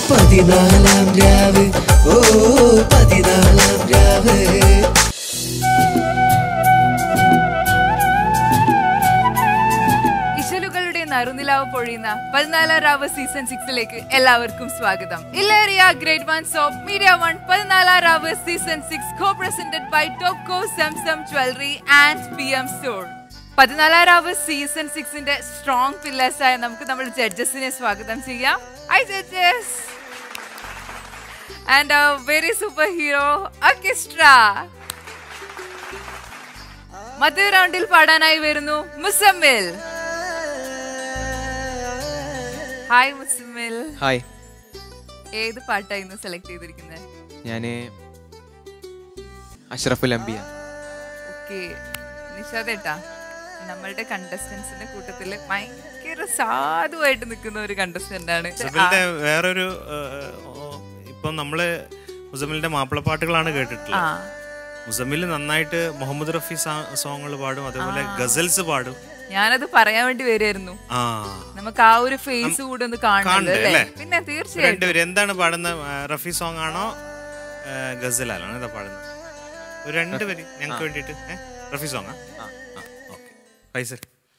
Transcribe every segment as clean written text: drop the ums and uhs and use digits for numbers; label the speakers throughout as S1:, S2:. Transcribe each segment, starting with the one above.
S1: പതിനാലാം രാവ് ഓ പതിനാലാം രാവ്
S2: നറുനിലാവ് പൊഴിയുന്ന 14 രാവ് സീസൺ 6 എല്ലാവർക്കും സ്വാഗതം. ഇല്ലേറിയ ഗ്രേഡ് 1 സോപ്പ് മീഡിയ 1 14 രാവ് season 6 co-presented by Topco Zamzam jewellery and PM store. 14 രാവ് സീസൺ 6ന്റെ സ്ട്രോങ് പില്ലേഴ്സ് ആയ നമുക്ക് നമ്മുടെ ജഡ്ജസിനെ സ്വാഗതം ചെയ്യാം. Hi judges and very super hero orchestra. മധ്യ റൗണ്ടിൽ പാടാനായി വരുന്നു മുസമ്മിൽ. ഹായ് മുസമ്മിൽ.
S3: ഹായ്.
S2: ഏത് പാട്ടായിരുന്നു സെലക്ട് ചെയ്തിരിക്കുന്നത്?
S3: ഞാന് അഷ്റഫുൽ അംബിയ.
S2: ഓക്കെ നിഷാദേട്ടാ, നമ്മളുടെ കണ്ടസ്റ്റൻസിന്റെ കൂട്ടത്തില് ഭയങ്കര സാധുവായിട്ട് നിൽക്കുന്ന ഒരു കണ്ടസ്റ്റന്റ് ആണ്.
S4: വേറൊരു ഇപ്പൊ നമ്മള് മുസമ്മിലിന്റെ മാപ്പിളപ്പാട്ടുകളാണ് കേട്ടിട്ടുള്ളത്. മുസമ്മിൽ നന്നായിട്ട് മുഹമ്മദ് റഫി സോങ്ങുകൾ പാടും, അതേപോലെ ഗസൽസ് പാടും.
S2: ഞാനത് പറയാൻ വേണ്ടി വരുമായിരുന്നു. നമുക്ക് ആ ഒരു ഫേസ് കൂടെ ഒന്ന് കാണണ്ടല്ലേ? പിന്നെ തീർച്ചയായിട്ടും.
S4: എന്താണ് പാടുന്നത്? റഫി സോങ് ആണോ ഗസലാണോ എന്താ പാടുന്നത്? ഒരു രണ്ടുപേര് ഞങ്ങൾക്ക് വേണ്ടിട്ട്. Rafi song okay. ഫൈസൽ.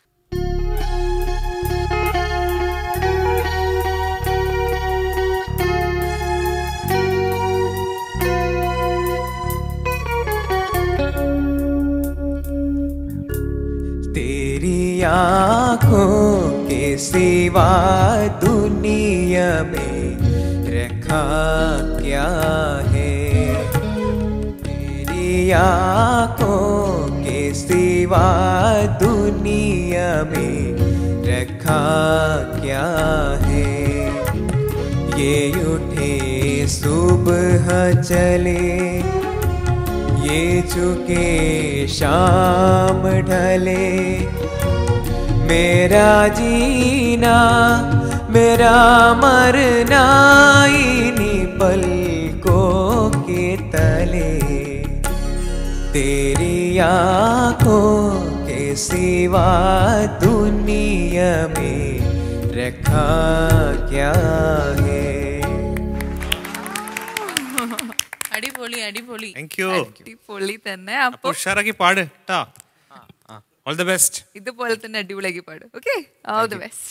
S3: आँखों के सिवा दुनिया में रखा क्या है? तेरी आँखों के सिवा दुनिया में रखा क्या है? ये उठे सुबह चले, ये चुके शाम ढले, मेरा जीना मेरा मरना इन्हीं पलकों के तले, तेरी आँखों के सिवा दुनिया में रखा क्या है?
S2: അടിപൊളി അടിപൊളി.
S4: അടിപൊളി
S2: തന്നെ.
S4: അപ്പൊ ഉഷാറാക്കി പാട് ട്ടോ. All the best.
S2: ഇതുപോലെ തന്നെ അടിപൊളിയാക്കി പാട്. Okay, all the best.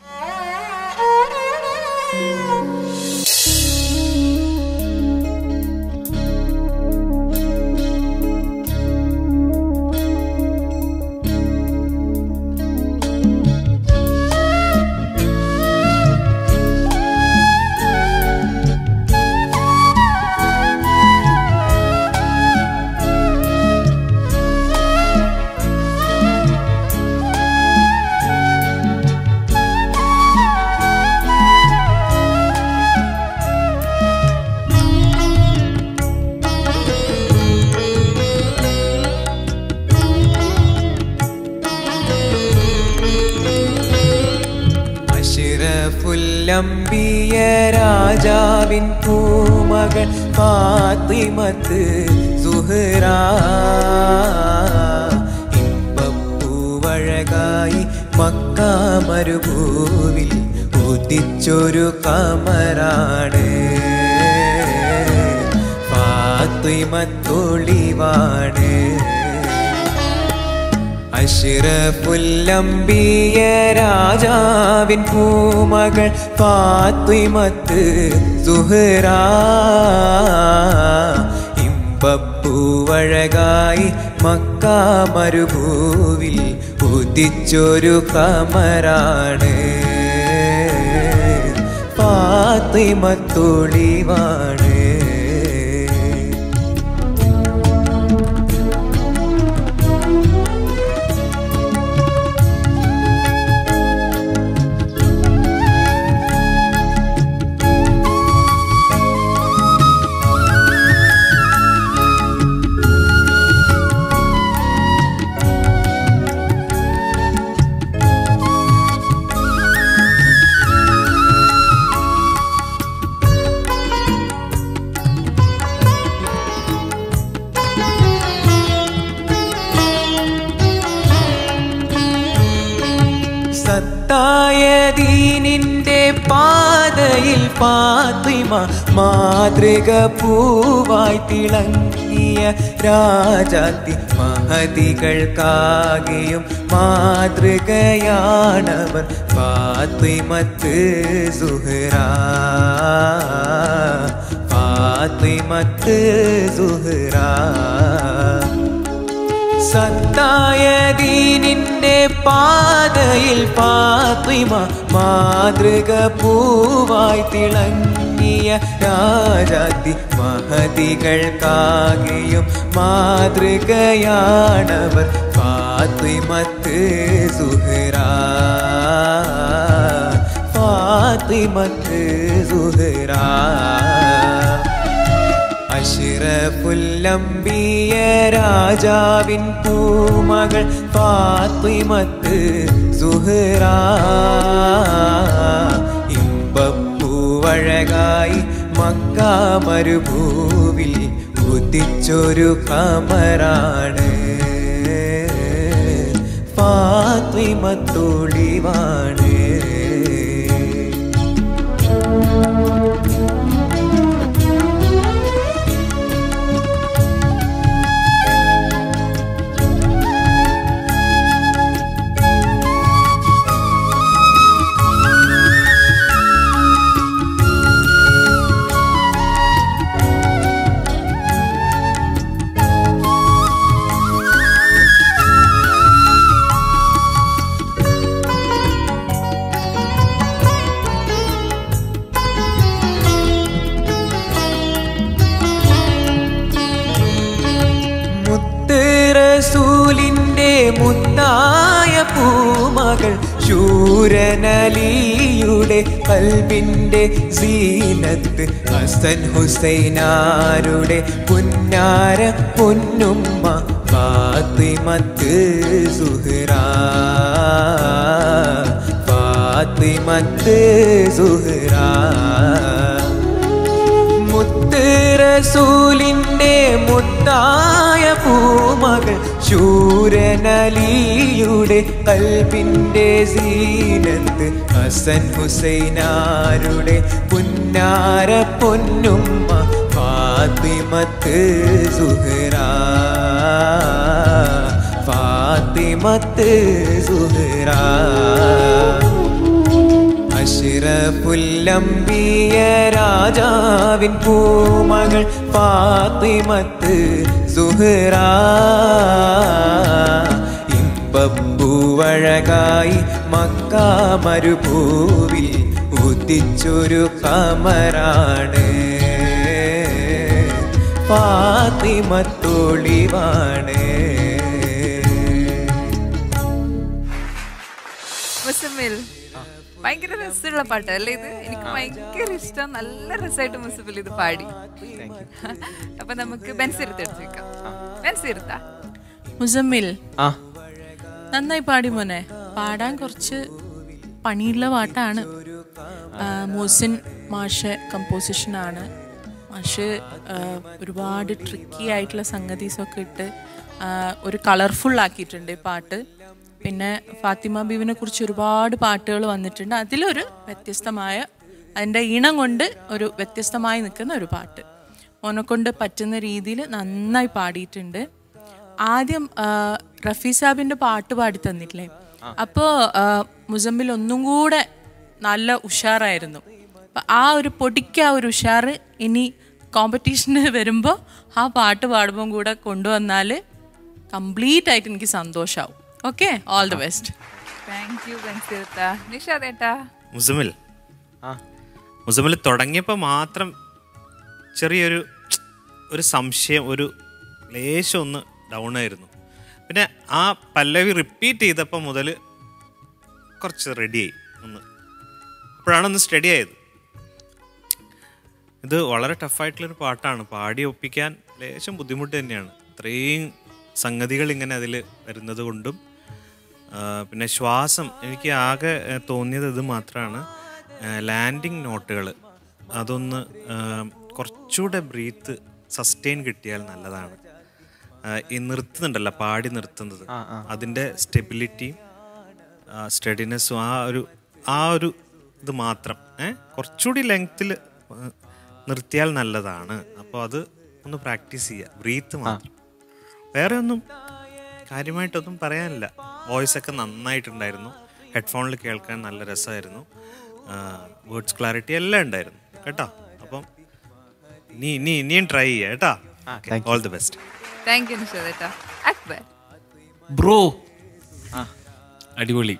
S3: അംബിയ രാജാവിൻ പൂമകൾ ഫാത്തിമത്ത് സുഹ്റ, ഇമ്പപ്പൂവഴകായി മക്ക മരുഭൂവിൽ ഉദിച്ചൊരു കമറാണ് ഫാത്തിമത്തൊളിവാണ്. അഷ്റഫുൽ അംബിയ രാജാവിൻ പൂമകൾ ഫാത്തിമത്ത് സുഹ്റ, ഇമ്പപ്പൂവഴകായി മക്ക മരുഭൂവിൽ ഉദിച്ചൊരു കമറാണ് ഫാത്തിമത്തൊളിവാണ്. മക്കയിൽ ഫാത്തിമ മാതൃക പൂവായി തിളങ്ങിയ രാജാത്തി മഹതികൾക്കാകെയും മാതൃകയാണവർ ഫാത്തിമത്ത് സുഹ്റാ ഫാത്തിമത്ത് സുഹ്റാ സത്തായ ദീനിന്റെ പാതയിൽ ഫാത്തിമ മാതൃക പൂവായി തിളങ്ങിയ രാജാത്തി മഹതികൾക്കാകെയും മാതൃകയാണവർ ഫാത്തിമത്ത് സുഹ്റാ ഫാത്തിമത്ത് സുഹ്റാ അഷ്റഫുൽ-അംബിയ രാജാവിൻ പൂമകൾ ഫാത്തിമത്ത് സുഹ്റാ ഇമ്പപ്പൂവഴകായി മക്ക മരുഭൂവിൽ ഉദിച്ചൊരു ഖമറാണ് ഫാത്തിമത്തൊളിവാണ് റസൂലിന്റെ മുത്തായ പൂമകൾ ശൂരനലിയുടെ കൽബിന്റെ സീനത്ത് ഹസൻ ഹുസൈനാരുടെ പുന്നാര പൊന്നുമ്മ ഫാത്തിമത്ത് സുഹ്റാ ഫാത്തിമത്ത് സുഹ്റാ മുത്ത് റസൂലിന്റെ മുത്തായ പൂമകൾ ശൂരനലിയുടെ കൽബിന്റെ സീനത്ത് ഹസൻ ഹുസൈനാരുടെ പുന്നാര പൊന്നുമ്മ ഫാത്തിമത്ത് സുഹ്റാ ഫാത്തിമത്ത് സുഹ്റാ അഷ്റഫുൽ-അംബിയ രാജാവിൻ പൂമകൾ ഫാത്തിമത്ത് സുഹ്റാ ഇമ്പപ്പൂവഴകായി മക്ക മരുഭൂവിൽ ഉദിച്ചൊരു ഖമറാണ് ഫാത്തിമത്തൊളിവാണ്
S2: മുസമ്മിൽ ഭയങ്കര രസമുള്ള പാട്ട് അല്ലേ ഇത്? എനിക്ക് ഭയങ്കര ഇഷ്ടം. നല്ല രസമായിട്ട് മുസഫിൽ ഇത് പാടി. അപ്പൊ നമുക്ക് ബെൻസിർത്ത് എടുത്ത് വെക്കാം. ബെൻസിർത്താ
S5: മുസമ്മിൽ നന്നായി പാടി മോനെ. പാടാൻ കുറച്ച് പണിയുള്ള പാട്ടാണ്. മോസിൻ മാഷ് കമ്പോസിഷനാണ്. മാഷ് ഒരുപാട് ട്രിക്കി ആയിട്ടുള്ള സംഗതീസൊക്കെ ഇട്ട് ഒരു കളർഫുൾ ആക്കിയിട്ടുണ്ട് ഈ പാട്ട്. പിന്നെ ഫാത്തിമ ബീവിനെ കുറിച്ച് ഒരുപാട് പാട്ടുകൾ വന്നിട്ടുണ്ട്. അതിലൊരു വ്യത്യസ്തമായ, അതിൻ്റെ ഈണം കൊണ്ട് ഒരു വ്യത്യസ്തമായി നിൽക്കുന്ന ഒരു പാട്ട് മോനെക്കൊണ്ട് പറ്റുന്ന രീതിയിൽ നന്നായി പാടിയിട്ടുണ്ട്. ആദ്യം റഫീ സാബിൻ്റെ പാട്ട് പാടി തന്നിട്ടില്ലേ, അപ്പോൾ മുസമ്മിൽ ഒന്നും കൂടെ നല്ല ഉഷാറായിരുന്നു. അപ്പം ആ ഒരു പൊടിക്ക് ആ ഒരു ഉഷാറ് ഇനി കോമ്പറ്റീഷന് വരുമ്പോൾ ആ പാട്ട് പാടുമ്പം കൂടെ കൊണ്ടുവന്നാൽ കംപ്ലീറ്റ് ആയിട്ട് എനിക്ക് സന്തോഷമാവും. Okay, all the best.
S2: Thank you ബെൻസിർത്ത. നിഷാദേട്ടാ
S4: മുസമ്മിൽ തുടങ്ങിയപ്പോൾ മാത്രം ചെറിയൊരു സംശയം, ഒരു ലേശം ഒന്ന് ഡൗൺ ആയിരുന്നു. പിന്നെ ആ പല്ലവി റിപ്പീറ്റ് ചെയ്തപ്പോൾ മുതൽ കുറച്ച് റെഡിയായി ഒന്ന്. അപ്പോഴാണൊന്ന് സ്റ്റഡി ആയത്. ഇത് വളരെ ടഫായിട്ടുള്ളൊരു പാട്ടാണ്. പാടി ഒപ്പിക്കാൻ ലേശം ബുദ്ധിമുട്ട് തന്നെയാണ്. ഇത്രയും സംഗതികൾ ഇങ്ങനെ അതിൽ വരുന്നത് കൊണ്ടും പിന്നെ ശ്വാസം എനിക്ക് ആകെ തോന്നിയത് ഇത് മാത്രമാണ്. ലാൻഡിങ് നോട്ടുകൾ അതൊന്ന് കുറച്ചുകൂടെ ബ്രീത്ത് സസ്റ്റെയിൻ കിട്ടിയാൽ നല്ലതാണ്. ഈ നിർത്തുന്നുണ്ടല്ലോ, പാടി നിർത്തുന്നത്, അതിൻ്റെ സ്റ്റെബിലിറ്റിയും സ്റ്റഡിനെസ്സും ആ ഒരു ഇത് മാത്രം കുറച്ചുകൂടി ലെങ്ത്തിൽ നിർത്തിയാൽ നല്ലതാണ്. അപ്പോൾ അത് ഒന്ന് പ്രാക്ടീസ് ചെയ്യുക, ബ്രീത്ത് മാത്രം. വേറെ ഒന്നും കാര്യമായിട്ടൊന്നും പറയാനില്ല. വോയിസ് ഒക്കെ നന്നായിട്ടുണ്ടായിരുന്നു, ഹെഡ്ഫോണിൽ കേൾക്കാൻ നല്ല രസമായിരുന്നു, വേർഡ്സ് ക്ലാരിറ്റി എല്ലാം ഉണ്ടായിരുന്നു കേട്ടോ. അപ്പം ഇനിയും ട്രൈ ചെയ്യാം കേട്ടോ. All the best.
S2: Thank you നിഷാദേട്ടാ. അക്ബർ
S6: ബ്രോ അടിപൊളി.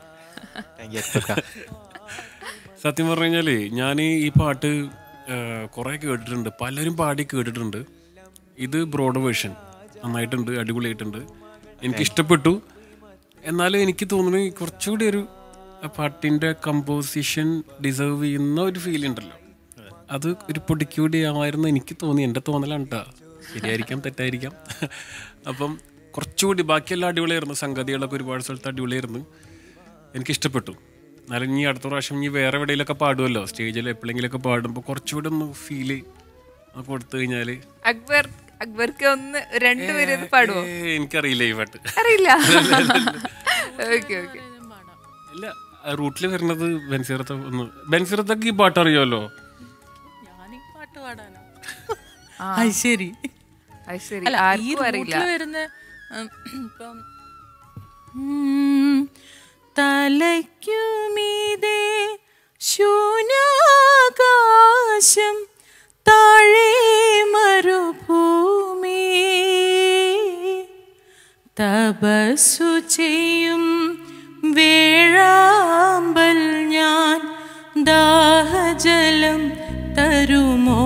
S6: സത്യം പറഞ്ഞു കഴിഞ്ഞാല് ഞാൻ ഈ പാട്ട് കുറെ കേട്ടിട്ടുണ്ട്, പലരും പാടി കേട്ടിട്ടുണ്ട്. ഇത് ബ്രോഡ് വേർഷൻ നന്നായിട്ടുണ്ട്, അടിപൊളിയായിട്ടുണ്ട്, എനിക്കിഷ്ടപ്പെട്ടു. എന്നാലും എനിക്ക് തോന്നുന്നു കുറച്ചുകൂടി ഒരു പാട്ടിൻ്റെ കമ്പോസിഷൻ ഡിസേർവ് ചെയ്യുന്ന ഒരു ഫീൽ ഉണ്ടല്ലോ, അത് ഒരു പൊടിക്കൂടി ആയിരുന്നു എനിക്ക് തോന്നി. എൻ്റെ തോന്നലാണ് കേട്ടോ, ശരിയായിരിക്കാം തെറ്റായിരിക്കാം. അപ്പം കുറച്ചുകൂടി ബാക്കിയെല്ലാം അടിപൊളിയായിരുന്നു, സംഗതികളൊക്കെ ഒരുപാട് സ്ഥലത്ത് അടിപൊളിയായിരുന്നു, എനിക്കിഷ്ടപ്പെട്ടു. എന്നാലും ഇനി അടുത്ത പ്രാവശ്യം ഇനി വേറെ എവിടെയെങ്കിലൊക്കെ പാടുമല്ലോ, സ്റ്റേജിൽ എപ്പോഴെങ്കിലൊക്കെ പാടുമ്പോൾ കുറച്ചുകൂടി ഒന്ന് ഫീല് കൊടുത്തു കഴിഞ്ഞാൽ.
S2: അക്ബർക്ക് ഒന്ന് രണ്ടുപേരും പാടുവോ?
S6: എനിക്കറിയില്ല ഈ പാട്ട്,
S2: അറിയില്ല.
S6: ഇല്ല, റൂട്ടിൽ വരുന്നത് ബെൻസിറത്തൊക്കെ ഈ പാട്ട് അറിയാമല്ലോ.
S5: ശരി
S2: അറിയില്ല.
S5: വരുന്ന ഇപ്പം തലയ്ക്കുമീതേ ശൂന്യാകാശം, താഴെ മരുഭൂമി, തപസ്സു ചെയ്യും വേഴാമ്പൽ ഞാൻ, ദാഹജലം തരുമോ,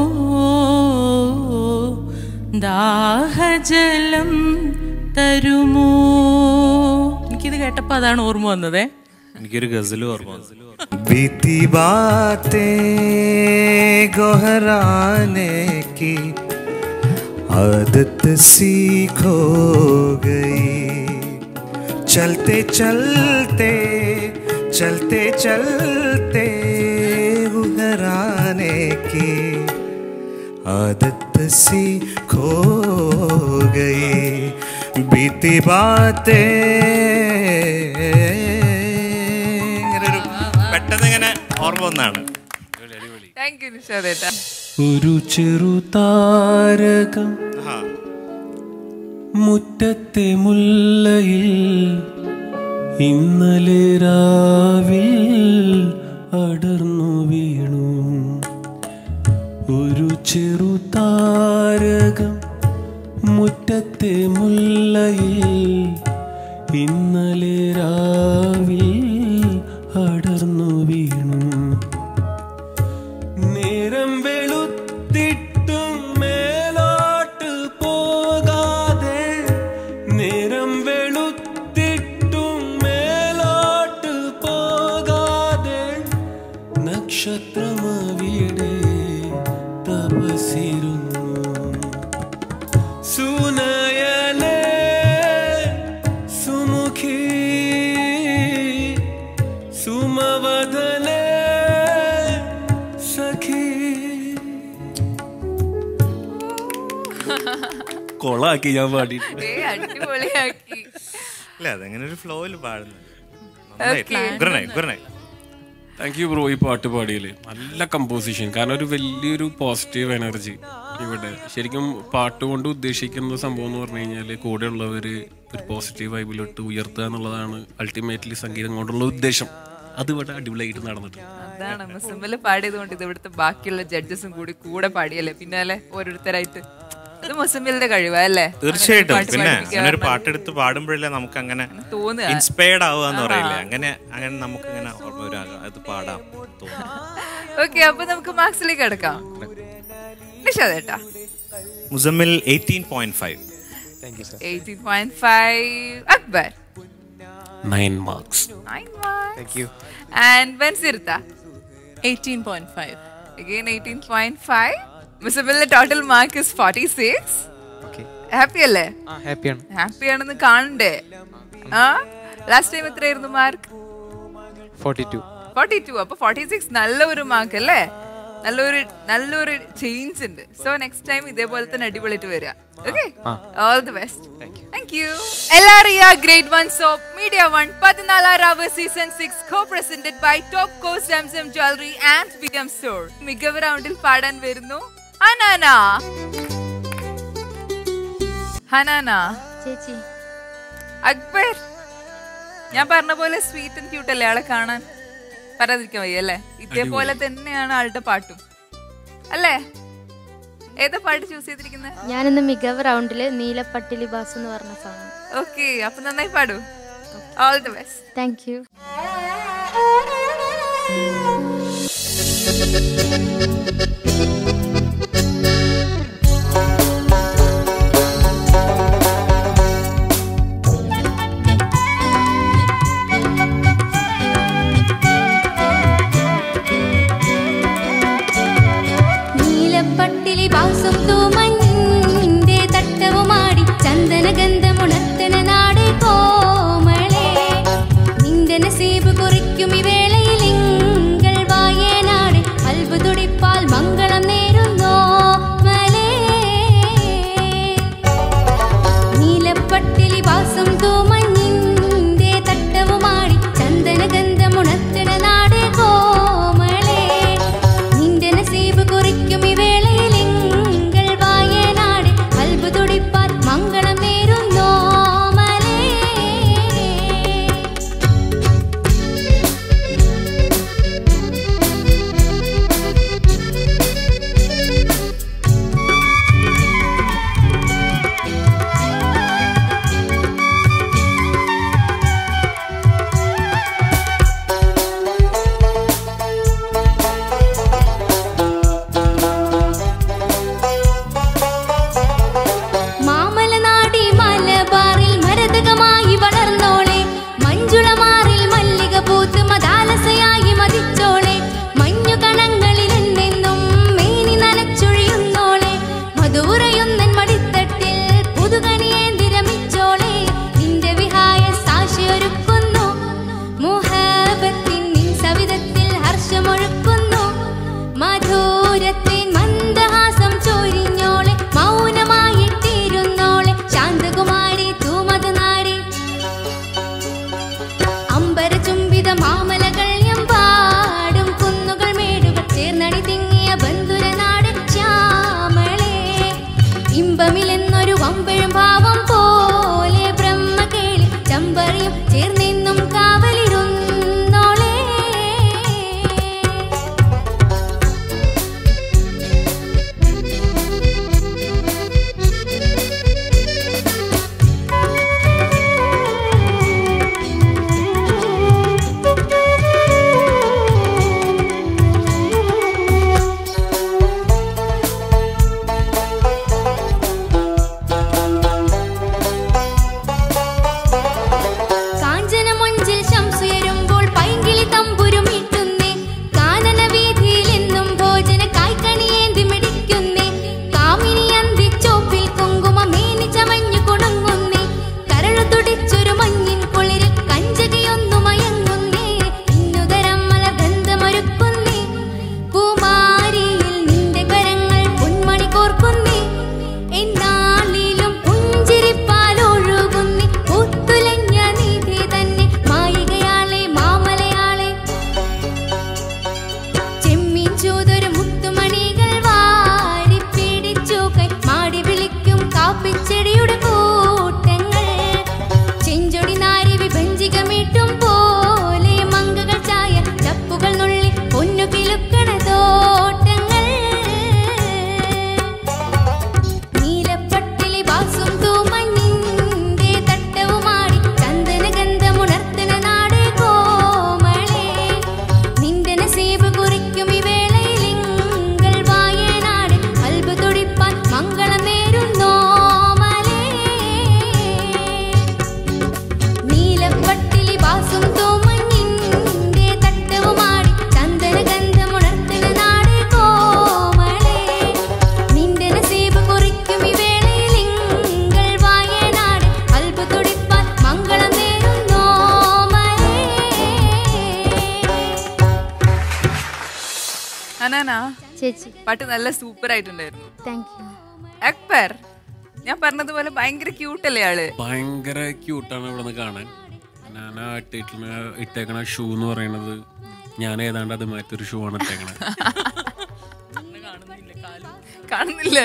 S5: ദാഹജലം തരുമോ. എനിക്കിത് കേട്ടപ്പോ അതാണ് ഓർമ്മ വന്നതേ.
S4: എനിക്കൊരു ഗസലും ഓർമ്മ വന്നു.
S1: बीती बातें दोहराने की आदत सीखो गई, चलते चलते चलते चलते दोहराने की आदत सीखो गई, बीती बातें.
S4: പെട്ടെന്ന് ഇങ്ങനെ ഓർമ്മ വന്നാണ്.
S2: താങ്ക് യു നിഷാദേട്ടാ.
S6: ഒരു ചെറുതാരകം മുറ്റത്തെ മുല്ലയിൽ ഇന്നലെ രാവിൽ അടർന്നു വീണു. ഒരു ചെറുതാരകം മുറ്റത്തെ മുല്ലയിൽ ഇന്നലെ രാവിൽ അടർന്നു വീണു. നേരം വെളുത്തിട്ടും മേലോട്ട് പോകാതെ, നേരം വെളുത്തിട്ടും മേലോട്ട് പോകാതെ, നക്ഷത്രമവിടെ തപസിരുന്നു. സുനയനേ സുമുഖി സുമവദനേ സഖി. കൊളാക്കി ഞാൻ പാടി.
S2: അടിപൊളിയാക്കി.
S4: അല്ല, അതങ്ങനെ ഒരു ഫ്ലോയിൽ പാടുന്നത്.
S6: താങ്ക് യു ബ്രോ ഈ പാട്ട് പാടിയില്ലേ. നല്ല കമ്പോസിഷൻ, കാരണം ഒരു വലിയൊരു പോസിറ്റീവ് എനർജി ഇവിടെ. ശരിക്കും പാട്ട് കൊണ്ട് ഉദ്ദേശിക്കുന്ന സംഭവം എന്ന് പറഞ്ഞു കഴിഞ്ഞാൽ കൂടെയുള്ളവർ ഒരു പോസിറ്റീവ് വൈബിലോട്ട് ഉയർത്തുക എന്നുള്ളതാണ് അൾട്ടിമേറ്റ്ലി സംഗീതം കൊണ്ടുള്ള ഉദ്ദേശം. അത് ഇവിടെ അടിപൊളിയായിട്ട് നടന്നിട്ടുണ്ട്.
S2: അതാണ് മുസമ്മില് പാടിയത് കൊണ്ട് ഇത് ഇവിടുത്തെ ബാക്കിയുള്ള ജഡ്ജസും കൂടെ പാടിയല്ലേ പിന്നാലെ ഓരോരുത്തരായിട്ട്. അത് മുസമ്മിലിന്റെ കഴിവല്ലേ?
S4: തീർച്ചയായിട്ടും. പിന്നെ അങ്ങനെ ഒരു പാട്ടെടുത്ത് പാടുമ്പോഴല്ലേ നമുക്ക് അങ്ങനെ ഇൻസ്പയർഡ് ആവുക എന്ന് പറയില്ലേ, അങ്ങനെ നമുക്ക് ഇങ്ങനെ അത് പാടാം തോന്നുന്നു.
S2: ഓക്കെ, അപ്പൊ നമുക്ക് മാർക്സിലേക്ക് കിടക്കാം. നിഷാദേട്ടാ.
S4: Muzammil 18.5.
S2: 18.5. Akbar
S6: 9 marks.
S2: 9 marks. Thank you. And Bensirta
S5: 18.5.
S2: Again 18.5. Musammil's total mark is 46.
S3: Okay.
S2: Happy അല്ലേ?
S3: Happy ആണ്.
S2: Happy ആണെന്ന് കാണണ്ടേ? ലാസ്റ്റ് ടൈം എത്രയായിരുന്നു മാർക്ക്?
S3: 42.
S2: 42. അപ്പൊ 46 നല്ല ഒരു മാർക്ക് അല്ലേ? നല്ലൊരു ചേഞ്ച് ഉണ്ട്. സോ നെക്സ്റ്റ് ടൈം ഇതേപോലെ തന്നെ അടിപൊളിയായിട്ട് വരിക. Okay, all the best. Thank you. എല്ലാറിയ ഗ്രേഡ് 1 സോപ്പ് മീഡിയ 1 14 രാവ് season 6 co-presented by Topco Zamzam jewellery and William store. മികവ് റൗണ്ടിൽ പാടാൻ വരുന്നു ഹനാന. ഹനാന
S7: ചേച്ചി.
S2: അക്ബർ, ഞാൻ പറഞ്ഞ പോലെ സ്വീറ്റ് ആൻഡ് ക്യൂട്ട് അല്ലേ ആളെ കാണാൻ? പറയാതിരിക്കാൻ വയ്യ അല്ലേ? ഇതേപോലെ തന്നെയാണ് ആളുടെ പാട്ടും അല്ലേ? ഏതാ പാട്ട് ചൂസ് ചെയ്തിരിക്കുന്നത്?
S7: ഞാനിന്ന് മികവ് റൗണ്ടില് നീലപ്പട്ടിലി ബാസ് എന്ന് പറഞ്ഞ സോങ്.
S2: ഓക്കെ, അപ്പൊ നന്നായി പാടൂ. All the best.
S7: Thank you. നസീബ് കുറിക്കും ഈ വേളയിൽ എങ്കൾ വായനാട് അത്ഭുതുടിപ്പാ ചേച്ചി.
S2: പാട്ട് നല്ല സൂപ്പർ ആയിട്ടുണ്ടായിരുന്നു.
S7: Thank you.
S2: അക്ബർ, ഞാൻ പറഞ്ഞതുപോലെ ഭയങ്കര ക്യൂട്ടല്ലേ ആള്?
S6: ഭയങ്കര ക്യൂട്ടാണ് ഇവിടെ നിന്ന് കാണാൻ. ഞാൻ ഇട്ടേക്കണ ഷൂ എന്ന് പറയുന്നത് ഞാൻ ഏതാണ്ട് അതുമായിട്ടൊരു ഷൂ ആണ് ഇട്ടേക്കണത്.
S2: കാണുന്നില്ല.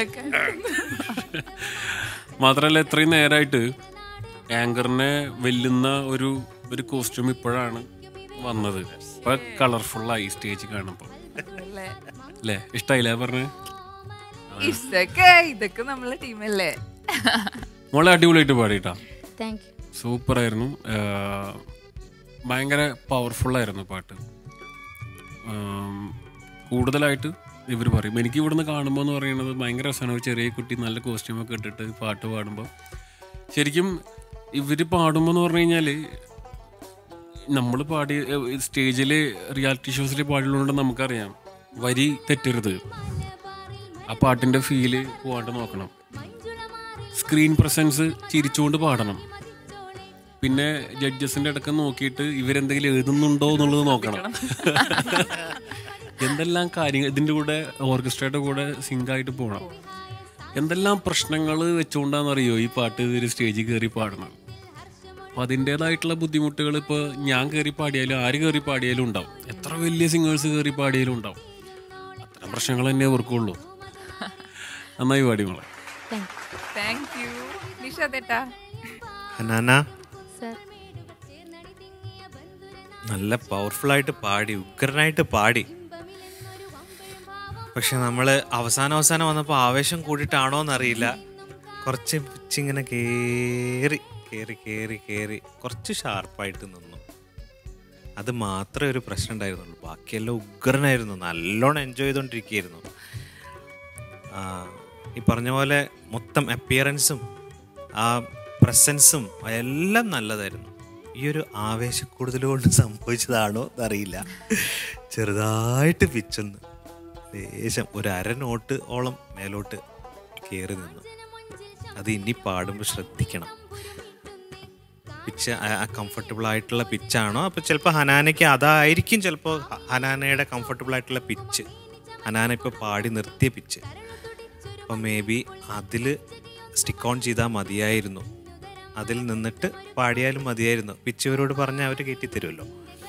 S6: മാത്രല്ല ഇത്രയും നേരമായിട്ട് ആങ്കറിനെ വെല്ലുന്ന ഒരു കോസ്റ്റ്യൂം ഇപ്പോഴാണ് വന്നത്. ഇപ്പൊ കളർഫുള്ളായി സ്റ്റേജ് കാണുമ്പോ അല്ലേ? ഇഷ്ടായില്ലേ പറഞ്ഞ്?
S2: ഇതൊക്കെ നമ്മളെ ടീമല്ലേ.
S6: മോളെ അടിപൊളിയായിട്ട് പാടിട്ടാ.
S7: Thank you.
S6: സൂപ്പറായിരുന്നു. ഭയങ്കര പവർഫുള്ളായിരുന്നു പാട്ട്. കൂടുതലായിട്ട് ഇവർ പറയും. എനിക്ക് ഇവിടുന്ന് കാണുമ്പോൾ എന്ന് പറയുന്നത് ഭയങ്കര രസമാണ്. ഒരു ചെറിയ കുട്ടി നല്ല കോസ്റ്റ്യൂമൊക്കെ ഇട്ടിട്ട് പാട്ട് പാടുമ്പോൾ ശരിക്കും ഇവർ പാടുമ്പോൾ എന്ന് പറഞ്ഞു കഴിഞ്ഞാൽ നമ്മൾ പാടി സ്റ്റേജിൽ റിയാലിറ്റി ഷോസിൽ പാടിയുള്ളതുകൊണ്ട് നമുക്കറിയാം വരി തെറ്റരുത്, ആ പാട്ടിൻ്റെ ഫീല് പോകാണ്ട് നോക്കണം. സ്ക്രീൻ പ്രസൻസ് ചിരിച്ചുകൊണ്ട് പാടണം. പിന്നെ ജഡ്ജസിൻ്റെ ഇടയ്ക്ക് നോക്കിയിട്ട് ഇവരെന്തെങ്കിലും എഴുതുന്നുണ്ടോ എന്നുള്ളത് നോക്കണം. എന്തെല്ലാം കാര്യങ്ങൾ ഇതിൻ്റെ കൂടെ ഓർക്കസ്ട്രയുടെ കൂടെ സിങ്കായിട്ട് പോകണം. എന്തെല്ലാം പ്രശ്നങ്ങൾ വെച്ചുകൊണ്ടാണെന്നറിയോ ഈ പാട്ട് ഒരു സ്റ്റേജിൽ കയറി പാടണം. അപ്പോൾ അതിൻ്റേതായിട്ടുള്ള ബുദ്ധിമുട്ടുകൾ ഇപ്പോൾ ഞാൻ കയറി പാടിയാലും ആര് കയറി പാടിയാലും ഉണ്ടാവും. എത്ര വലിയ സിംഗേഴ്സ് കയറി പാടിയാലും ഉണ്ടാവും. അത്തരം പ്രശ്നങ്ങൾ തന്നെ ഓർക്കുള്ളൂ. നന്നായി പാടി മോളെ.
S2: Thank you. നിഷാദേട്ടാ.
S4: ഹനാന നല്ല പവർഫുള്ളായിട്ട് പാടി, ഉഗ്രനായിട്ട് പാടി. പക്ഷെ നമ്മൾ അവസാനം വന്നപ്പോൾ ആവേശം കൂടിയിട്ടാണോ എന്നറിയില്ല, കുറച്ച് പിച്ചിങ്ങനെ കേറി കുറച്ച് ഷാർപ്പായിട്ട് നിന്നു. അത് മാത്രമേ ഒരു പ്രശ്നം ഉണ്ടായിരുന്നുള്ളൂ. ബാക്കിയെല്ലാം ഉഗ്രനായിരുന്നു, നല്ലോണം എൻജോയ് ചെയ്തുകൊണ്ടിരിക്കുകയായിരുന്നു. ഈ പറഞ്ഞ പോലെ മൊത്തം അപ്പിയറൻസും ആ പ്രസൻസും എല്ലാം നല്ലതായിരുന്നു. ഈ ഒരു ആവേശക്കൂടുതൽ കൊണ്ട് സംഭവിച്ചതാണോ എന്നറിയില്ല, ചെറുതായിട്ട് പിച്ചൊന്ന് ലേശം ഒരു അരനോട്ട് ഓളം മേലോട്ട് കയറി നിന്നു. അത് ഇനി പാടുമ്പോൾ ശ്രദ്ധിക്കണം. പിച്ച് കംഫർട്ടബിൾ ആയിട്ടുള്ള പിച്ചാണോ? അപ്പോൾ ചിലപ്പോൾ ഹനാനയ്ക്ക് അതായിരിക്കും ചിലപ്പോൾ ഹനാനയുടെ കംഫർട്ടബിൾ ആയിട്ടുള്ള പിച്ച്, ഹനാന ഇപ്പോൾ പാടി നിർത്തിയ പിച്ച്. അപ്പോൾ മേ ബി അതിൽ സ്റ്റിക്ക് ഓൺ ചെയ്താൽ മതിയായിരുന്നു, അതിൽ നിന്നിട്ട് പാടിയാലും മതിയായിരുന്നു. പിച്ചവരോട് പറഞ്ഞാൽ അവർ കയറ്റിത്തരുമല്ലോ.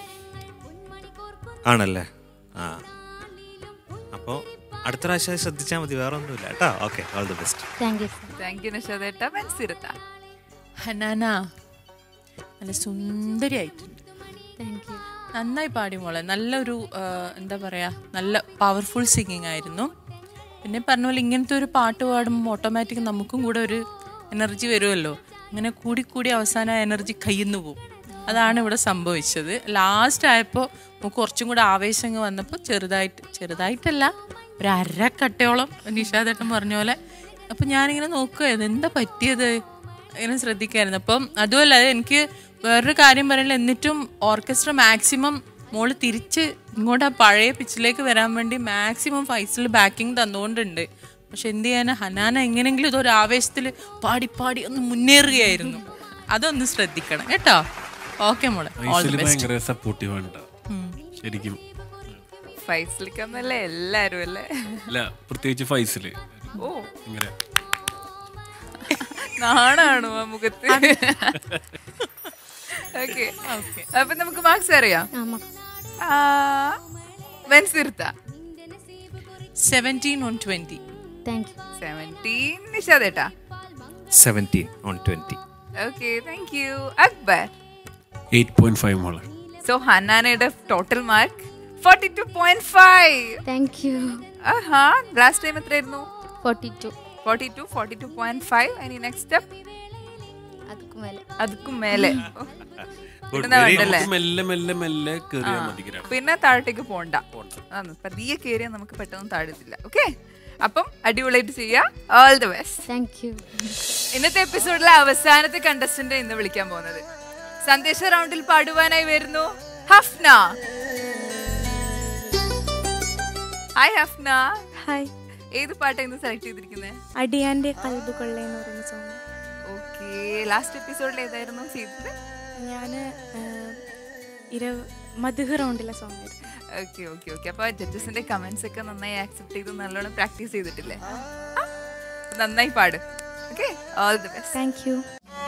S4: ആണല്ലേ? ആ, അപ്പോൾ അടുത്ത പ്രാവശ്യം ശ്രദ്ധിച്ചാൽ മതി, വേറെ ഒന്നുമില്ല കേട്ടോ. Okay, all the best.
S2: Thank you നിഷാദേട്ടാ. മൻസിറത്താ.
S5: ഹനാന നല്ല സുന്ദരിയായിട്ടുണ്ട്. നന്നായി പാടി മോളെ. നല്ലൊരു എന്താ പറയുക, നല്ല പവർഫുൾ സിംഗിങ് ആയിരുന്നു. പിന്നെ പറഞ്ഞ പോലെ ഇങ്ങനത്തെ ഒരു പാട്ട് പാടുമ്പോൾ ഓട്ടോമാറ്റിക് നമുക്കും കൂടെ ഒരു എനർജി വരുമല്ലോ. അങ്ങനെ കൂടി അവസാനം എനർജി കയ്യിന്ന് പോകും. അതാണ് ഇവിടെ സംഭവിച്ചത്. ലാസ്റ്റ് ആയപ്പോൾ നമുക്ക് കുറച്ചും കൂടെ ആവേശം വന്നപ്പോൾ ചെറുതായിട്ടല്ല ഒരു അരക്കട്ടയോളം നിഷാദേട്ടൻ പറഞ്ഞ പോലെ. അപ്പം ഞാനിങ്ങനെ നോക്കുക എന്താ പറ്റിയത് ഇങ്ങനെ ശ്രദ്ധിക്കായിരുന്നു. അപ്പം അതുമല്ല, എനിക്ക് വേറൊരു കാര്യം പറയില്ല, എന്നിട്ടും ഓർക്കസ്ട്ര മാക്സിമം മോള് തിരിച്ച് ഇങ്ങോട്ട് ആ പഴയ പിച്ചിലേക്ക് വരാൻ വേണ്ടി മാക്സിമം ഫൈസൽ ബാക്കിങ് തന്നുകൊണ്ടുണ്ട്. പക്ഷെ എന്ത് ചെയ്യാനാ, ഹനാന എങ്ങനെങ്കിലും ഇതൊരു ആവേശത്തിൽ പാടി ഒന്ന് മുന്നേറുകയായിരുന്നു. അതൊന്ന് ശ്രദ്ധിക്കണം കേട്ടോ. ഓക്കെ മോളെ,
S6: ഭയങ്കര സപ്പോർട്ടീവ് ആണ് ശരിക്കും.
S2: ഫൈസലിക്കന്നല്ലേ എല്ലാരും അല്ലേ?
S6: അല്ല, പ്രത്യേകിച്ച് ഫൈസല്.
S2: ഓ, നാണാണോ ആ മുഖത്ത്? ഓക്കെ, അപ്പൊ നമുക്ക് മാർക്സ് അറിയാം.
S5: 17/20.
S2: 17. നിഷാദേട്ടാ
S4: 17/20.
S2: Okay, thank you. അക്ബർ
S6: 8.5 മോളെ.
S2: സോ ഹനാനയുടെ ടോട്ടൽ മാർക്ക് 42.5.
S7: Thank you.
S2: ആഹാ, ലാസ്റ്റ് ടൈം എത്രയായിരുന്നു?
S7: 42.
S2: 42. നെക്സ്റ്റ് സ്റ്റെപ്പ് അതുക്കും മേലെ. പിന്നെ താഴത്തേക്ക് പോണ്ട, പതിയെ കയറിയാൽ നമുക്ക് പെട്ടെന്ന് താഴത്തില്ല. ഓക്കെ, അപ്പം അടിപൊളിയായിട്ട് ചെയ്യാം. All the best.
S7: Thank you.
S2: ഇന്നത്തെ എപ്പിസോഡിലെ അവസാനത്തെ കണ്ടസ്റ്റന്റ് ഇന്ന് വിളിക്കാൻ പോകുന്നത് സന്ദേശ റൗണ്ടിൽ പാടുവാനായി വരുന്നു ഹഫ്ന. ഹായ് ഹഫ്ന.
S8: ഹായ്.
S2: ഏത് പാട്ടാണ് ഇന്ന് സെലക്ട് ചെയ്തിരിക്കുന്നത്?
S8: അടിയാന്റെ കൽബ് കൊള്ള എന്ന് പറയുന്ന സോങ്.
S2: ഓക്കെ, ലാസ്റ്റ് എപ്പിസോഡിൽ ഏതായിരുന്നു ചെയ്തത്?
S8: ഞാൻ മധുഹ് റൗണ്ടിലെ സോങ് ആയിരുന്നു.
S2: Okay okay okay. അപ്പൊ ജഡ്ജസിന്റെ കമന്റ്സ് ഒക്കെ നന്നായി ആക്സെപ്റ്റ് ചെയ്ത് നല്ലോണം പ്രാക്ടീസ് ചെയ്തിട്ടില്ലേ? നന്നായി പാട്. Okay, all the best.
S8: Thank you.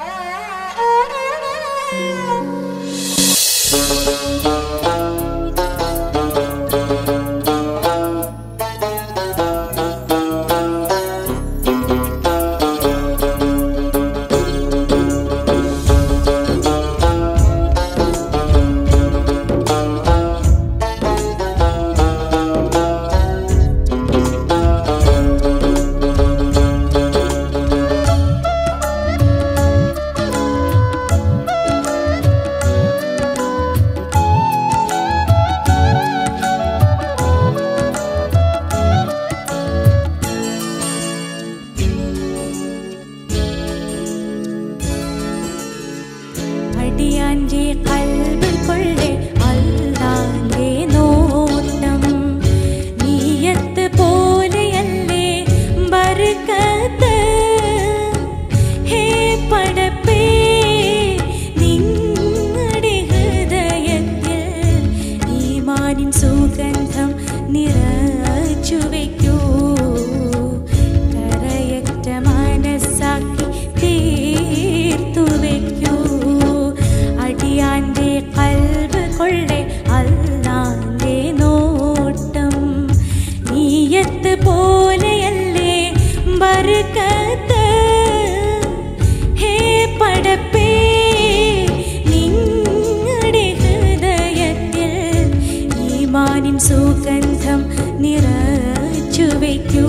S9: സുഗന്ധം നിറച്ചു വയ്ക്കൂ,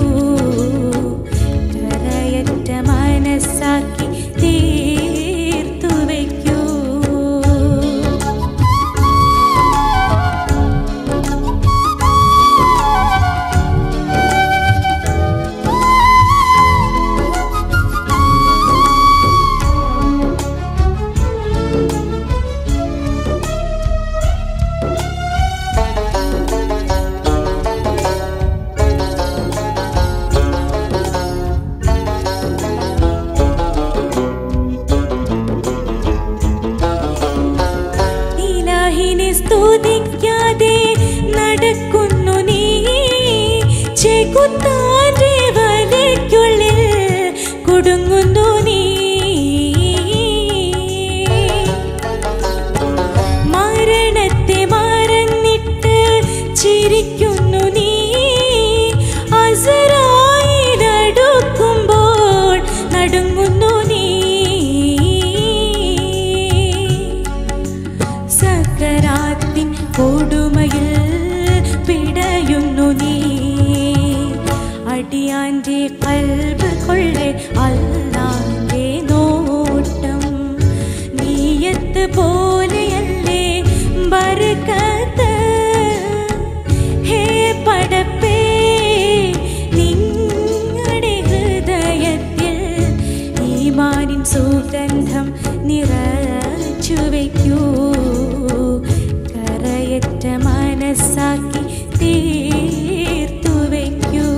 S9: കരയറ്റ മനസ്സാക്കി തീർത്തു വയ്ക്കൂ. സ്തുതിക്കാതെ നടക്കുന്നു നീ, ചെകുത്താന്റെ വലയ്ക്കുള്ളിൽ കുടുങ്ങുന്നു നീ. മരണത്തെ മറന്നിട്ട് ചിരിക്കുന്നു നീ, അസറായിൽ അടുക്കുമ്പോൾ നടുങ്ങുന്നു നീ. സക്കറാത്തിൻ കൊടുമയിൽ പിടയുന്നു നീ, അടിയാന്റെ ഖൽബ് കൊള്ളെ അല്ലാന്റെ നോട്ടം. നീയത്ത് പോലെയല്ലേ ബർക്കത്ത്, ഹേ പടപ്പേ നിങ്ങളുടെ ഹൃദയത്തിൽ ഈമാനിൻ സുഗന്ധം നിറച്ചു വയ്ക്കൂ, കരയറ്റ മനസ്സാക്കി തീർത്തു വയ്ക്കൂ.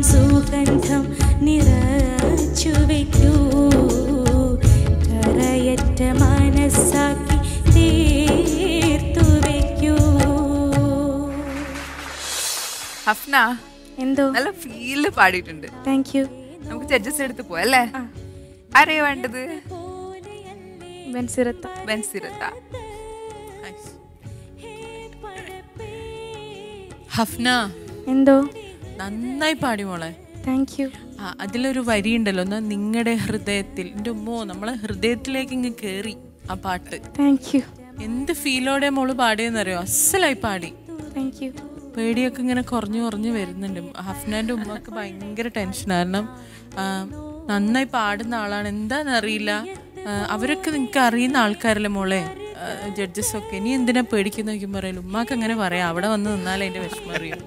S9: സുഗന്ധം നിറച്ചു വയ്ക്കൂ കരയറ്റ മനസ്സാക്കി തീർത്തു വയ്ക്കൂ.
S2: ഹഫ്ന
S8: എന്തോ
S2: നല്ല ഫീല് പാടിയിട്ടുണ്ട്.
S8: Thank U.
S2: നമുക്ക് ജഡ്ജസ് എടുത്ത് പോയല്ലേ? ആരെയാ വേണ്ടത്? ബെൻസിറത്ത.
S5: ഹഫ്ന
S8: എന്തോ
S5: നന്നായി പാടി മോളെ.
S8: Thank you.
S5: അതിലൊരു വരി ഉണ്ടല്ലോ, ഒന്ന് നിങ്ങളുടെ ഹൃദയത്തിൽ. എൻ്റെ ഉമ്മോ, നമ്മളെ ഹൃദയത്തിലേക്ക് ഇങ്ങ് കേറി ആ പാട്ട്.
S8: Thank you.
S5: എന്ത് ഫീലോടെ മോള് പാടിയെന്നറിയോ? അസലായി പാടി.
S8: Thank you.
S5: പേടിയൊക്കെ ഇങ്ങനെ കുറഞ്ഞു വരുന്നുണ്ട്. ഹഫ്നാൻ്റെ ഉമ്മക്ക് ഭയങ്കര ടെൻഷൻ. കാരണം നന്നായി പാടുന്ന ആളാണ്. എന്താണെന്നറിയില്ല, അവരൊക്കെ നിങ്ങൾക്ക് അറിയുന്ന ആൾക്കാരല്ലേ മോളെ, ജഡ്ജസ് ഒക്കെ. ഇനി എന്തിനാ പേടിക്കുന്ന നോക്കുമ്പോൾ പറയലും ഉമ്മാക്ക് അങ്ങനെ പറയാം, അവിടെ വന്ന് നിന്നാലേ അതിന്റെ വിഷമം അറിയും.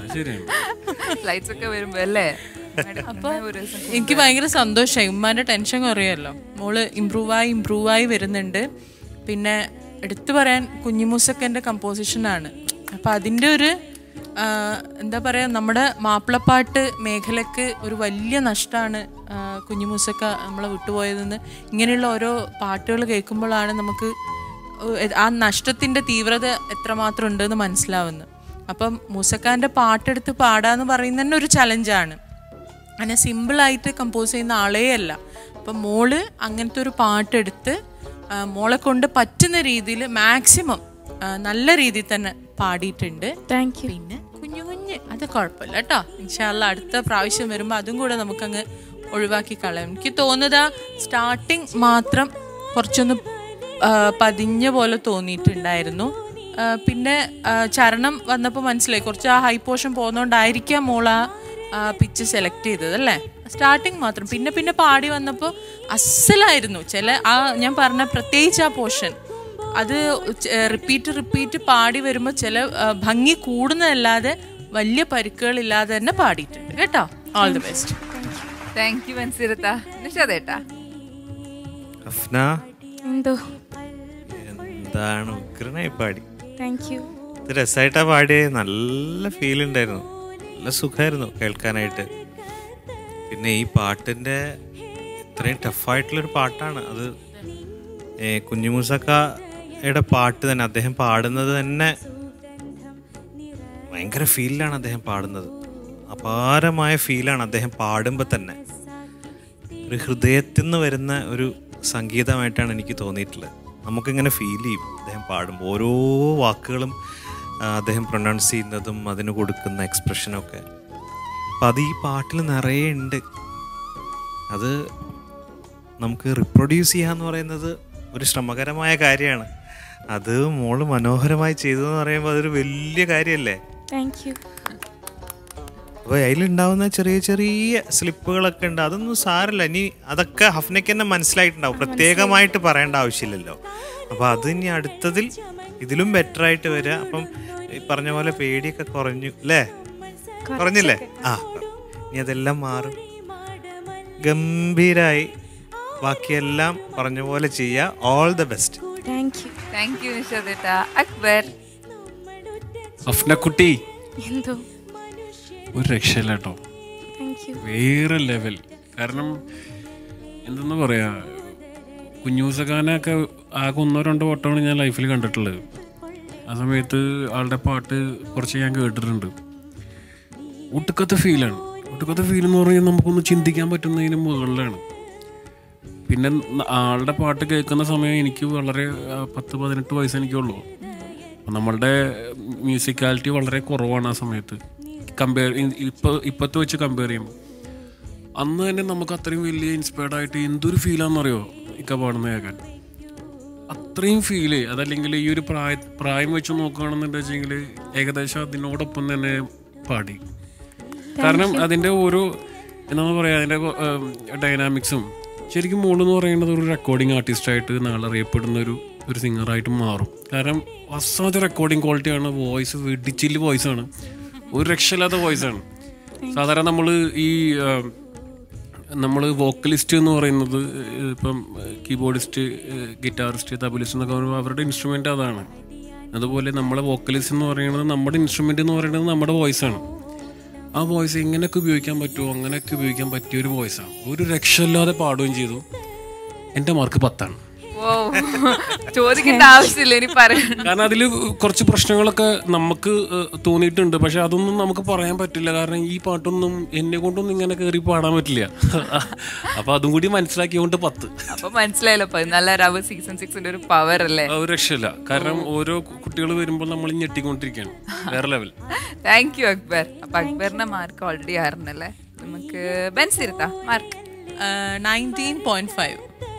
S2: ലൈറ്റ്സ് ഒക്കെ വരുമ്പോ അല്ലേ?
S5: അപ്പൊ എനിക്ക് ഭയങ്കര സന്തോഷമായി. ഉമ്മാന്റെ ടെൻഷൻ കുറയല്ലോ. മോള് ഇമ്പ്രൂവായി വരുന്നുണ്ട്. പിന്നെ എടുത്തു പറയാൻ കുഞ്ഞിമൂസക്കൻ്റെ കമ്പോസിഷനാണ്. അപ്പം അതിൻ്റെ ഒരു എന്താ പറയുക, നമ്മുടെ മാപ്പിളപ്പാട്ട് മേഖലക്ക് ഒരു വലിയ നഷ്ടമാണ് കുഞ്ഞിമൂസക്ക നമ്മളെ വിട്ടുപോയതെന്ന്. ഇങ്ങനെയുള്ള ഓരോ പാട്ടുകൾ കേൾക്കുമ്പോഴാണ് നമുക്ക് ആ നഷ്ടത്തിൻ്റെ തീവ്രത എത്രമാത്രം ഉണ്ടെന്ന് മനസ്സിലാവുന്നത്. അപ്പം മൂസക്കാൻ്റെ പാട്ടെടുത്ത് പാടാന്ന് പറയുന്നത് തന്നെ ഒരു ചലഞ്ചാണ്. അങ്ങനെ സിമ്പിളായിട്ട് കമ്പോസ് ചെയ്യുന്ന ആളേ അല്ല. അപ്പം മോള് അങ്ങനത്തെ ഒരു പാട്ടെടുത്ത് മോളെ കൊണ്ട് പറ്റുന്ന രീതിയിൽ മാക്സിമം നല്ല രീതിയിൽ തന്നെ പാടിയിട്ടുണ്ട്.
S8: Thank you.
S5: പിന്നെ കുഞ്ഞു അത് കുഴപ്പമില്ല കേട്ടോ. ഇൻഷാല്ല അടുത്ത പ്രാവശ്യം വരുമ്പോൾ അതും കൂടെ നമുക്കങ്ങ് ഒഴിവാക്കി കളയാം. എനിക്ക് തോന്നുന്നത് സ്റ്റാർട്ടിങ് മാത്രം കുറച്ചൊന്ന് പതിഞ്ഞ പോലെ തോന്നിയിട്ടുണ്ടായിരുന്നു. പിന്നെ ചരണം വന്നപ്പോൾ മനസ്സിലായി കുറച്ച് ആ ഹൈ പോർഷൻ പോകുന്നതുകൊണ്ടായിരിക്കാം മോള പിച്ച് സെലക്ട് ചെയ്തത് അല്ലേ. സ്റ്റാർട്ടിങ് മാത്രം. പിന്നെ പാടി വന്നപ്പോൾ അസലായിരുന്നു. ഞാൻ പറഞ്ഞ പ്രത്യേകിച്ച് ആ പോർഷൻ അത് റിപ്പീറ്റ് പാടി വരുമ്പോൾ ചില ഭംഗി കൂടുന്നതല്ലാതെ വലിയ പരിക്കുകളില്ലാതെ തന്നെ പാടിയിട്ടുണ്ട് കേട്ടോ. All the best.
S2: Thank you ബെൻസിറത്ത. നിഷാദേട്ടാ
S1: ഹഫ്ന
S8: എന്തോ
S1: എന്താണ് ഉഗ്രനായി പാടി.
S8: Thank you.
S1: ഇത് രസമായിട്ടാ പാടിയേ. നല്ല ഫീൽ ഉണ്ടായിരുന്നു, നല്ല സുഖമായിരുന്നു കേൾക്കാനായിട്ട്. പിന്നെ ഈ പാട്ടിൻ്റെ ഇത്രയും ടഫായിട്ടുള്ളൊരു പാട്ടാണ് അത്. കുഞ്ഞിമൂസക്കയുടെ പാട്ട് തന്നെ, അദ്ദേഹം പാടുന്നത് തന്നെ ഭയങ്കര ഫീലിലാണ് അദ്ദേഹം പാടുന്നത്. അപാരമായ ഫീലാണ് അദ്ദേഹം പാടുമ്പോൾ തന്നെ. ഒരു ഹൃദയത്തിൽ നിന്ന് വരുന്ന ഒരു സംഗീതമായിട്ടാണ് എനിക്ക് തോന്നിയിട്ടുള്ളത്. നമുക്കിങ്ങനെ ഫീൽ ചെയ്യും അദ്ദേഹം പാടുമ്പോൾ. ഓരോ വാക്കുകളും അദ്ദേഹം പ്രൊനൗൺസ് ചെയ്യുന്നതും അതിന് കൊടുക്കുന്ന എക്സ്പ്രഷനൊക്കെ. അപ്പം അത് ഈ പാട്ടിൽ നിറയെ ഉണ്ട്. അത് നമുക്ക് റിപ്രൊഡ്യൂസ് ചെയ്യാന്ന് പറയുന്നത് ഒരു ശ്രമകരമായ കാര്യമാണ്. അത് മോള് മനോഹരമായി ചെയ്തതെന്ന് പറയുമ്പോൾ അതൊരു വലിയ കാര്യമല്ലേ.
S8: Thank you.
S1: അപ്പോൾ അതിലുണ്ടാവുന്ന ചെറിയ ചെറിയ സ്ലിപ്പുകളൊക്കെ ഉണ്ട്, അതൊന്നും സാരമില്ല. ഇനി അതൊക്കെ ഹഫ്നയ്ക്ക് തന്നെ മനസ്സിലായിട്ടുണ്ടാവും, പ്രത്യേകമായിട്ട് പറയേണ്ട ആവശ്യമില്ലല്ലോ. അപ്പോൾ അത് ഇനി അടുത്തതിൽ ഇതിലും ബെറ്റർ ആയിട്ട് വരിക. അപ്പം ഈ പറഞ്ഞ പോലെ പേടിയൊക്കെ കുറഞ്ഞു അല്ലേ? കുറഞ്ഞില്ലേ? ഇനി അതെല്ലാം മാറും. ഗംഭീരായി ബാക്കിയെല്ലാം പറഞ്ഞ പോലെ ചെയ്യുക. All the best.
S2: Thank you നിഷാദേട്ടാ. അക്ബർ.
S6: അഫ്നക്കുട്ടി
S8: എന്തോ
S6: ഒരു രക്ഷയില്ല കേട്ടോ. വേറെ ലെവൽ. കാരണം എന്തെന്ന് പറയാ, കുഞ്ഞൂസഖാനൊക്കെ ആകെ 1-2 വട്ടമാണ് ഞാൻ ലൈഫിൽ കണ്ടിട്ടുള്ളത്. ആ സമയത്ത് ആളുടെ പാട്ട് കുറച്ച് ഞാൻ കേട്ടിട്ടുണ്ട്. ഒട്ടുക്കത്തെ ഫീലാണ്. ഒട്ടുക്കത്തെ ഫീൽ എന്ന് പറഞ്ഞാൽ നമുക്കൊന്ന് ചിന്തിക്കാൻ പറ്റുന്നതിന് മുകളിലാണ്. പിന്നെ ആളുടെ പാട്ട് കേൾക്കുന്ന സമയം എനിക്ക് വളരെ 10-18 വയസ്സ് എനിക്കുള്ളൂ. അപ്പം നമ്മളുടെ മ്യൂസിക്കാലിറ്റി വളരെ കുറവാണ് ആ സമയത്ത്. ഇപ്പോഴത്തെ വെച്ച് കമ്പയർ ചെയ്യുമ്പോൾ അന്ന് തന്നെ നമുക്ക് അത്രയും വലിയ ഇൻസ്പയർഡ് ആയിട്ട് എന്തൊരു ഫീലാണെന്നറിയോ ഇക്ക പാടുന്ന കേൾക്കാൻ. അത്രയും ഫീല്. അതല്ലെങ്കിൽ ഈ ഒരു പ്രായം വെച്ച് നോക്കുകയാണെന്നുണ്ടെങ്കിൽ ഏകദേശം അതിനോടൊപ്പം തന്നെ പാടി. കാരണം അതിൻ്റെ ഓരോ എന്താ പറയുക, അതിൻ്റെ ഡൈനാമിക്സും. ശരിക്കും മോളെന്ന് പറയുന്നത് ഒരു റെക്കോർഡിങ് ആർട്ടിസ്റ്റായിട്ട് നാളെ അറിയപ്പെടുന്ന ഒരു സിംഗറായിട്ട് മാറും. കാരണം അസാധ്യ റെക്കോർഡിങ് ക്വാളിറ്റിയാണ്. വോയിസ് വെടിച്ചില് വോയിസാണ്, ഒരു രക്ഷയില്ലാത്ത വോയിസാണ്. സാധാരണ നമ്മൾ വോക്കലിസ്റ്റ് എന്ന് പറയുന്നത് ഇപ്പം കീബോർഡിസ്റ്റ്, ഗിറ്റാറിസ്റ്റ്, തബലിസ്റ്റ് എന്നൊക്കെ പറയുമ്പോൾ അവരുടെ ഇൻസ്ട്രുമെൻ്റ് അതാണ്. അതുപോലെ നമ്മളെ വോക്കലിസ്റ്റ് എന്ന് പറയുന്നത്, നമ്മുടെ ഇൻസ്ട്രുമെൻ്റ് എന്ന് പറയുന്നത് നമ്മുടെ വോയിസാണ്. ആ വോയിസ് എങ്ങനെയൊക്കെ ഉപയോഗിക്കാൻ പറ്റുമോ അങ്ങനെയൊക്കെ ഉപയോഗിക്കാൻ പറ്റിയ ഒരു വോയിസാണ്. ഒരു രക്ഷയില്ലാതെ പാടുകയും ചെയ്തു. എൻ്റെ മാർക്ക് 10 ആണ്.
S2: ചോദിക്കേണ്ട ആവശ്യമില്ല, ഇനി പറയാം.
S6: കാരണം അതിൽ കുറച്ച് പ്രശ്നങ്ങളൊക്കെ നമുക്ക് തോന്നിയിട്ടുണ്ട്. പക്ഷെ അതൊന്നും നമുക്ക് പറയാൻ പറ്റില്ല. കാരണം ഈ പാട്ടൊന്നും എന്നെ കൊണ്ടൊന്നും ഇങ്ങനെ കയറി പാടാൻ പറ്റില്ല. അപ്പൊ അതും കൂടി മനസ്സിലാക്കിയോണ്ട് 10.
S2: അപ്പൊ മനസ്സിലായല്ലോ 14 രാവ് സീസൺ 6 ഒരു പവർ അല്ലേ?
S6: ഒരു രക്ഷയില്ല. കാരണം ഓരോ കുട്ടികൾ വരുമ്പോൾ നമ്മൾ ഞെട്ടിക്കൊണ്ടിരിക്കുകയാണ്. വേറെ ലെവൽ.
S2: Thank you Akbar. അപ്പൊ അക്ബറിന്റെ മാർക്ക് ഓൾറെഡി ആയിരുന്നല്ലേ. നമുക്ക് ബെൻസിരുത്താ മാർക്ക്
S5: 19.5.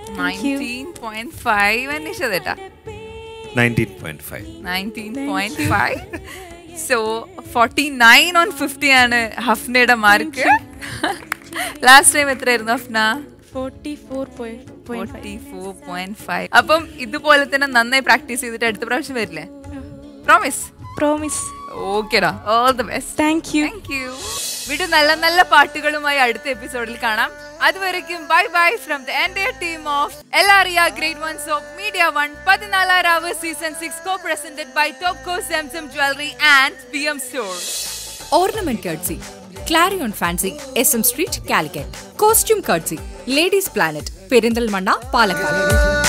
S2: 19.5 അന്വേഷിച്ചതേട്ടാ
S1: 19.5.
S2: 19.5. സോ 49 on 50 ആണ് ഹഫ്നയുടെ മാർക്ക്. ലാസ്റ്റ് ടൈം എത്രയായിരുന്നു ഹഫ്ന? 44.5. അപ്പം ഇതുപോലെ തന്നെ നന്നായി പ്രാക്ടീസ് ചെയ്തിട്ട് അടുത്ത പ്രാവശ്യം വരില്ലേ? പ്രോമിസ്. ഓക്കെടാ, all the best.
S8: Thank you.
S2: വീണ്ടും നല്ല നല്ല പാട്ടുകളുമായി അടുത്ത എപ്പിസോഡിൽ കാണാം. അതുവരയ്ക്കും bye bye from the entire team of എല്ലാറിയ ഗ്രേഡ് വൺസ് ഓഫ് മീഡിയ 1 14 രാവ് season 6 co-presented by Topco Samsung Jewelry and PM Store.
S10: Ornament courtesy Clarion Fancy, SM Street, Calicut. Costume courtesy Ladies Planet, Perindalmanna, Palakkad.